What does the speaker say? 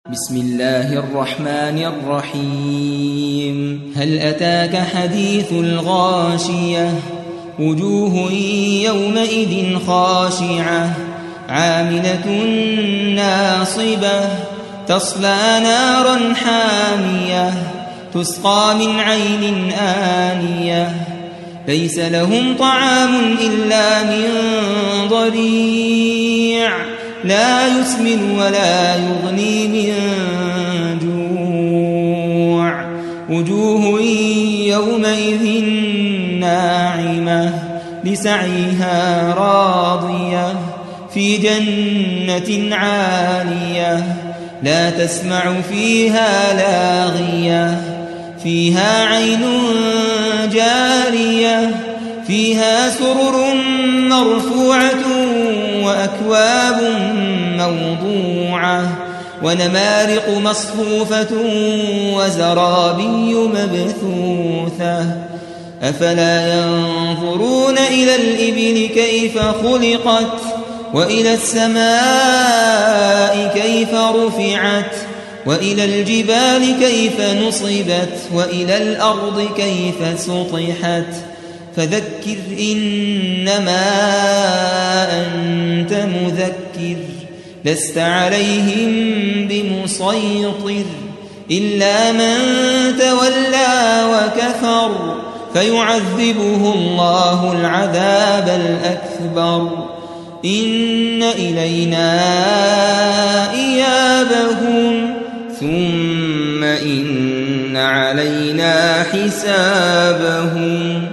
بسم الله الرحمن الرحيم هل أتاك حديث الغاشية وجوه يومئذ خاشعة عاملة ناصبة تصلى نارا حامية تسقى من عين آنية ليس لهم طعام إلا من ضريع لا يسمن ولا يغني من جوع وجوه يومئذ ناعمة لسعيها راضية في جنة عالية لا تسمع فيها لاغية فيها عين جارية فيها سرر مرفوعة وأكواب موضوعة ونمارق مصفوفة وزرابي مبثوثة أفلا ينظرون إلى الإبل كيف خلقت وإلى السماء كيف رفعت وإلى الجبال كيف نصبت وإلى الأرض كيف سطحت فذكر إنما أنت مذكر لست عليهم بمسيطر إلا من تولى وكفر فيعذبه الله العذاب الأكبر إن إلينا إيابهم ثم إن علينا حسابهم